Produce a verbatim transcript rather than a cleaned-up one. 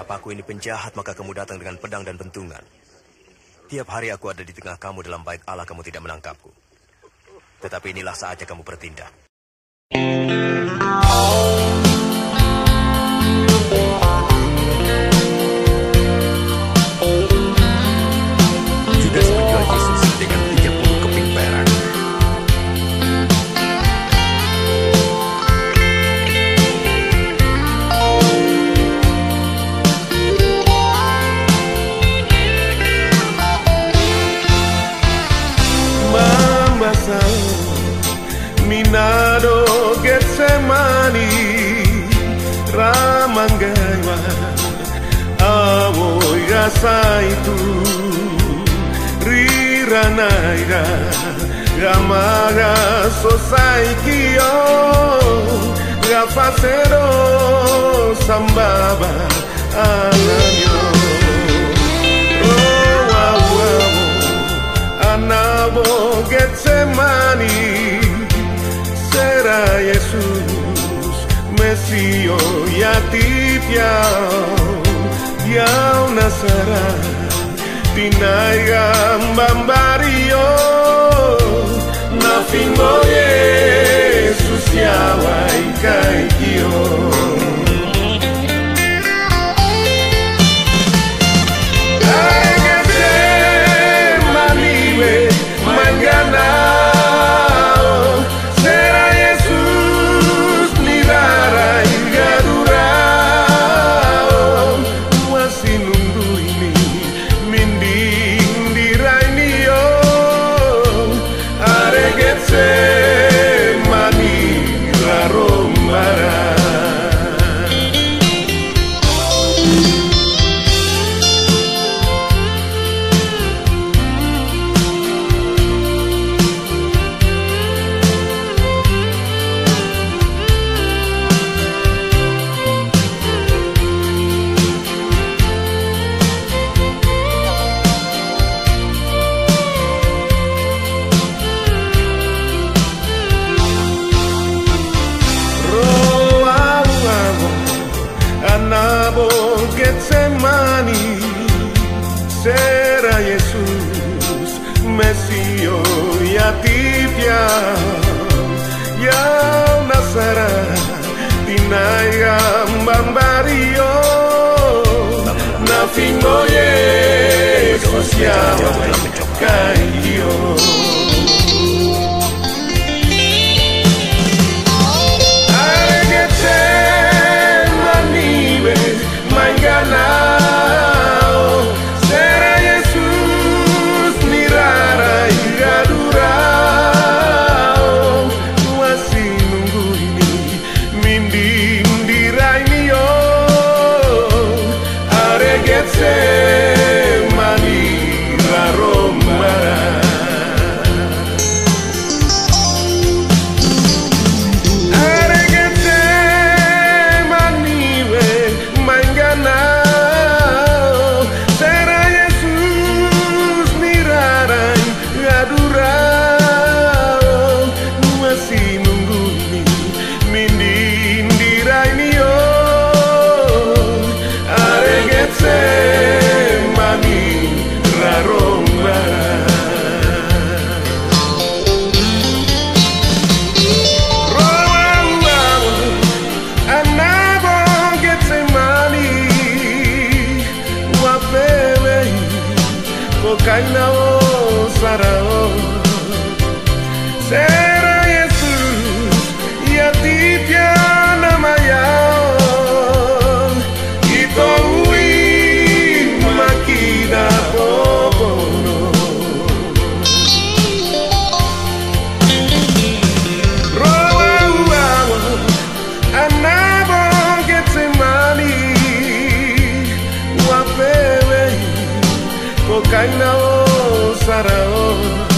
Apa aku ini penjahat, maka kamu datang dengan pedang dan bentungan. Tiap hari aku ada di tengah kamu, dalam baik Allah kamu tidak menangkapku. Tetapi inilah saatnya kamu bertindak. Judas menjual Yesus dengan tiga puluh keping perak. Minado Getsemani Ramanggawa Awoya Saitu Riranaira Gamaga Sosaikio Gafacero Sambaba Ananyo Anabo Getsemani Será Jesús, Mesío y a ti piao, piao Nazaret, tinaiga bambario, na fingo Jesús yawa ikaikio. Getsemani, será Jesús, Mesío y a ti ya Nazaret, tinaiga bambario, na fingo Yesus ya kayo. Kainao sarao será Jesús y a ti piana mayao y toi makida popono roa uawa anabo Getsemani wapewe Kainao sarao